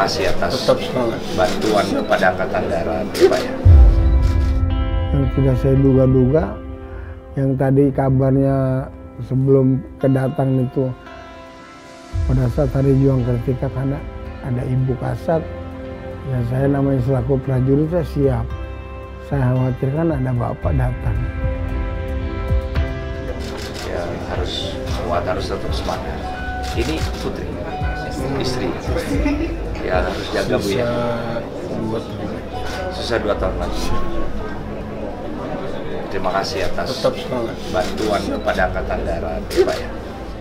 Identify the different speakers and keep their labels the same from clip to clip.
Speaker 1: kasih atas bantuan kepada Angkatan Darat, ya Pak ya.
Speaker 2: Yang tidak saya duga-duga, yang tadi kabarnya sebelum kedatang itu, pada saat hari juang Kartika karena ada Ibu Kasat, ya saya namanya selaku prajurit saya siap. Saya khawatirkan ada Bapak datang.
Speaker 1: Ya harus kuat, harus tetap semangat. Ini putri, istri. Ya harus jaga Bu ya. Susah 2 tahun lagi. Terima kasih atas bantuan kepada Angkatan Darat, ya Pak ya.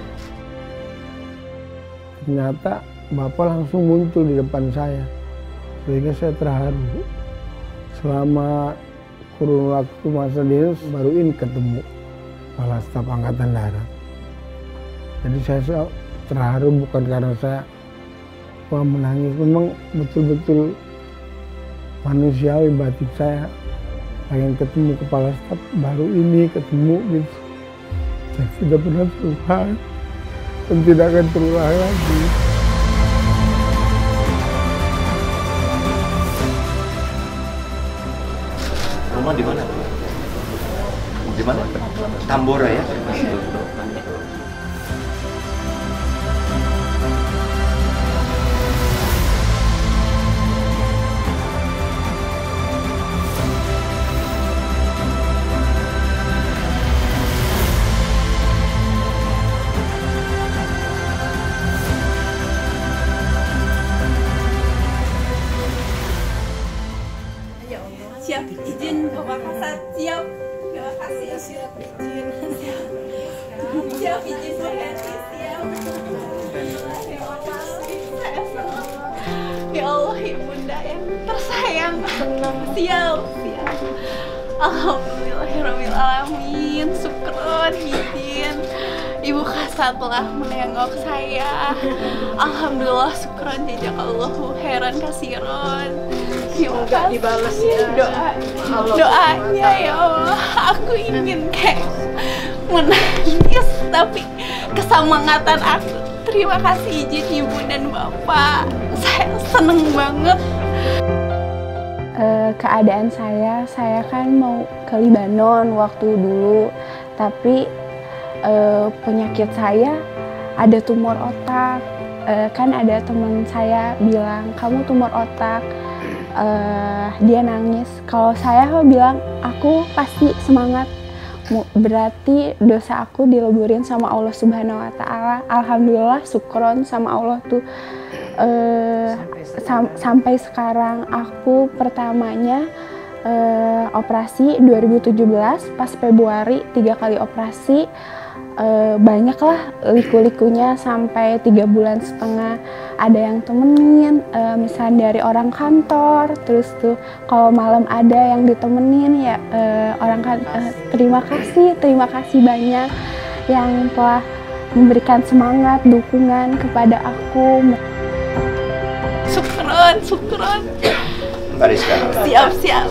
Speaker 2: Ternyata Bapak langsung muncul di depan saya, sehingga saya terharu. Selama kurun waktu masa dinas baru ini ketemu Kepala Staf Angkatan Darat. Jadi saya terharu bukan karena saya menangis, memang betul-betul manusiawi batin saya. Pengen ketemu Kepala Staf, baru ini ketemu gitu. Saya tidak pernah terulang dan tidak akan terulang lagi.
Speaker 1: Rumah di mana? Di mana? Tambora ya?
Speaker 3: Siap izin Bapak Kasat, siap. Terima kasih, siap izin, siap. Siap izin saya, siap. Ya Allah, Ibunda yang tersayang, siap, siap. Alhamdulillahirabbil alamin, syukron izin. Ibu Kasat telah menengok saya. Alhamdulillah, syukron, jazakallahu khairan kasiron.
Speaker 4: Semoga dibalas ya
Speaker 3: doanya ya Allah. Aku ingin kayak menangis, tapi kesemangatan aku. Terima kasih izin Ibu dan Bapak. Saya seneng banget.
Speaker 5: Keadaan saya kan mau ke Libanon waktu dulu, tapi penyakit saya ada tumor otak. Kan ada teman saya bilang, kamu tumor otak. Dia nangis. Kalau saya bilang, aku pasti semangat. Berarti dosa aku dileburin sama Allah Subhanahu Wa Taala. Alhamdulillah, syukron sama Allah tuh. Sampai sekarang aku pertamanya operasi 2017 pas Februari 3 kali operasi. Banyaklah liku-likunya sampai 3,5 bulan. Ada yang temenin, misalnya dari orang kantor, terus tuh kalau malam ada yang ditemenin ya orang terima kasih banyak yang telah memberikan semangat, dukungan kepada aku.
Speaker 3: Syukron.
Speaker 1: Mbak Rizka.
Speaker 3: Siap.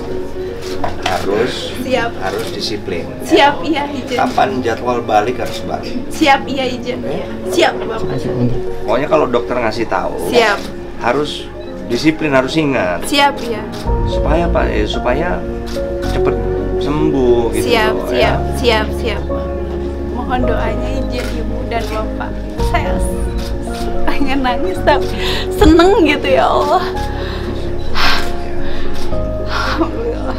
Speaker 1: Harus disiplin.
Speaker 3: Siap, iya izin.
Speaker 1: Kapan jadwal balik harus balik.
Speaker 3: Siap, iya izin. Siap, Bapak.
Speaker 1: Pokoknya kalau dokter ngasih tahu,
Speaker 3: siap.
Speaker 1: Harus disiplin, harus ingat.
Speaker 3: Siap, iya.
Speaker 1: Supaya Pak, supaya cepet sembuh gitu.
Speaker 3: Siap. Mohon doanya izin Ibu dan Bapak. Saya pengen nangis tapi seneng gitu ya Allah. Alhamdulillah.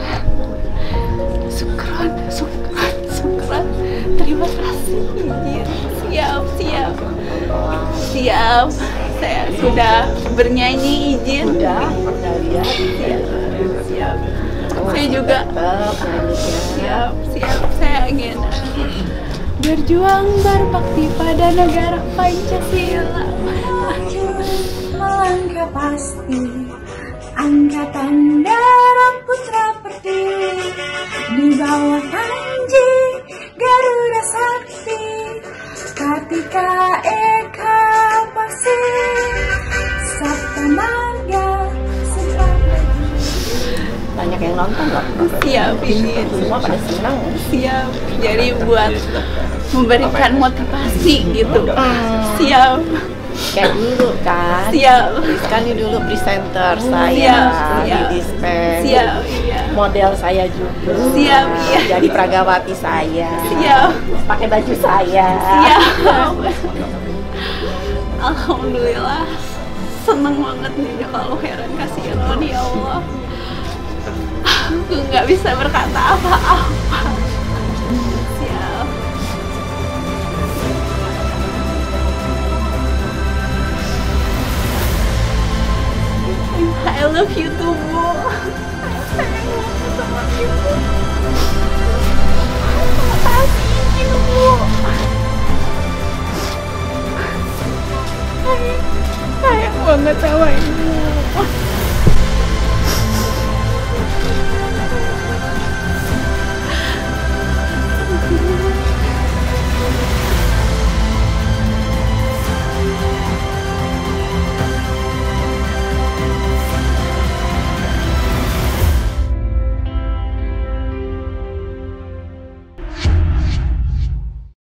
Speaker 3: Syukran. Terima kasih izin. Siap. Saya sudah bernyanyi izin.
Speaker 4: Udah lihat.
Speaker 3: Siap. Saya juga siap. Saya ingin berjuang berbakti pada negara Pancasila.
Speaker 6: Langkah pasti Angkatan Darat Putra Pertiwi di bawah Panji Garuda Sakti Kartika Eka Pasi Sabta Marga
Speaker 4: Banyak yang nonton loh.
Speaker 3: Siap ingin.
Speaker 4: Semua pada senang.
Speaker 3: Siap. Jadi buat memberikan motivasi gitu. Siap.
Speaker 4: Kayak dulu kan.
Speaker 3: Siap.
Speaker 4: Rizka nih dulu presenter saya
Speaker 3: Siap.
Speaker 4: di Dispen.
Speaker 3: Siap, iya.
Speaker 4: Model saya juga.
Speaker 3: Siap, iya.
Speaker 4: Jadi pragawati saya.
Speaker 3: Siap.
Speaker 4: Pakai baju saya.
Speaker 3: Siap. Alhamdulillah. Seneng banget nih kalau Heran kasih Ron, ya Allah. Aku nggak bisa berkata apa-apa.